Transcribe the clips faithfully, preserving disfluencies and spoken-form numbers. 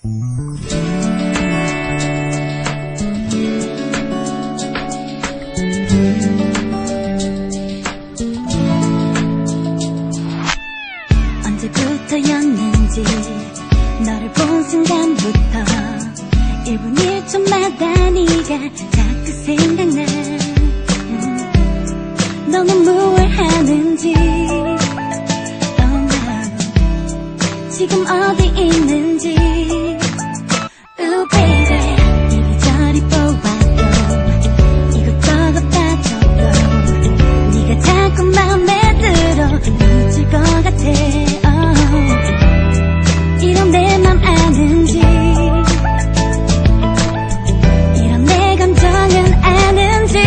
언제부터였는지 너를 본 순간부터 일 분 일 초마다 네가 자꾸 생각나. 음, 너는 뭘 하는지 oh no. 지금 어디 있는지 Ooh baby 이리저리 보아도 이것저것 따져도 네가 자꾸 마음에 들어 늦을 것 같아. 이런 내 맘 아는지 이런 내 감정은 아는지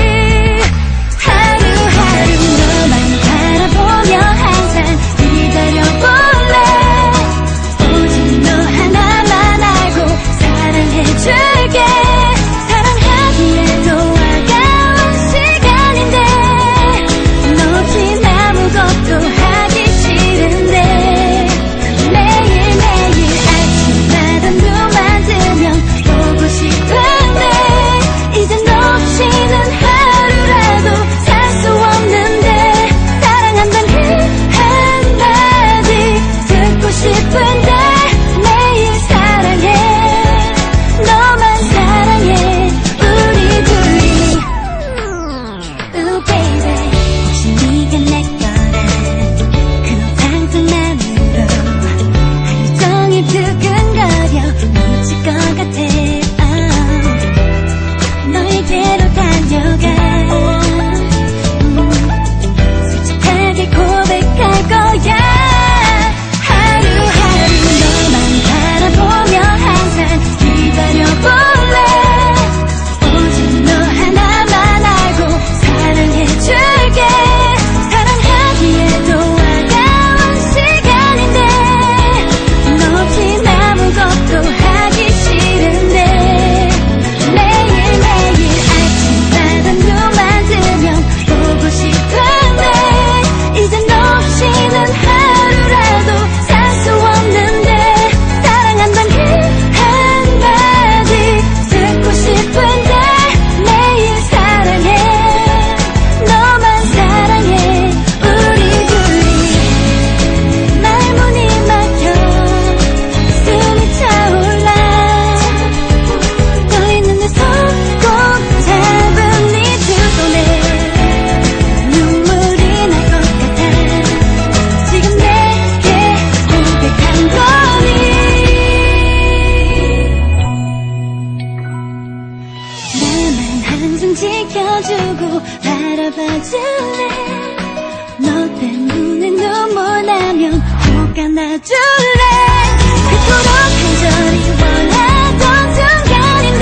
하루하루 너만 바라보며 항상 기다려볼래. 오직 너 하나만 알고 사랑해줄게. 사랑하기에도 아까운 시간인데 너 없인 아무것도 하기 싫은데 항상 지켜주고 바라봐줄래. 너 때문에 눈물 나면 꼭 안아줄래. 그토록 간절히 원하던 순간인데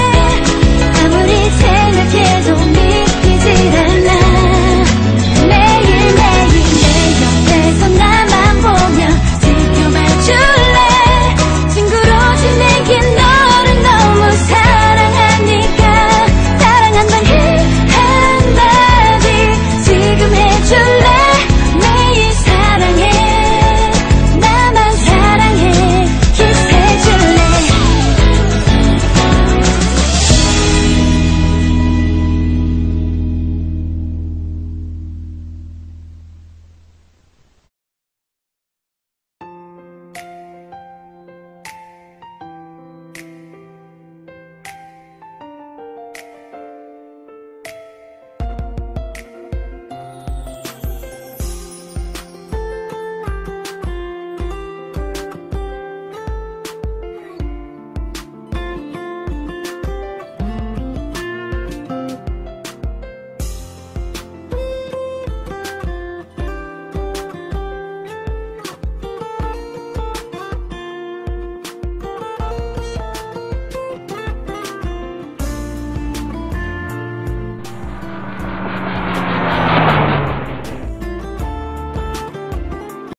아무리 생각해도 믿기질 않아. 매일매일 내 옆에서 나만 보며 지켜봐줄래.